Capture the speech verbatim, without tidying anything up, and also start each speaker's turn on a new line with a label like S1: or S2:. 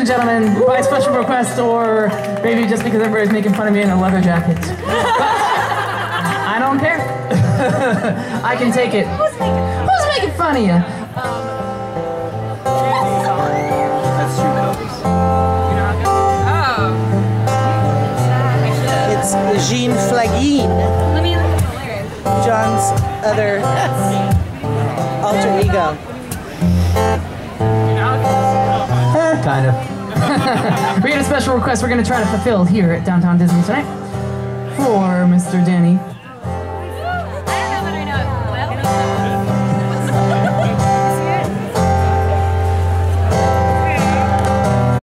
S1: and gentlemen, by special request or maybe just because everybody's making fun of me in a leather jacket. But I don't care. I can take it. Who's making, who's making fun of you?
S2: That's true, Elvis.
S3: It's Jean Flaguine,
S4: Let me look at the lyrics.
S3: John's other alter ego.
S1: Eh, kind of. We got a special request we're going to try to fulfill here at Downtown Disney tonight for Mister Danny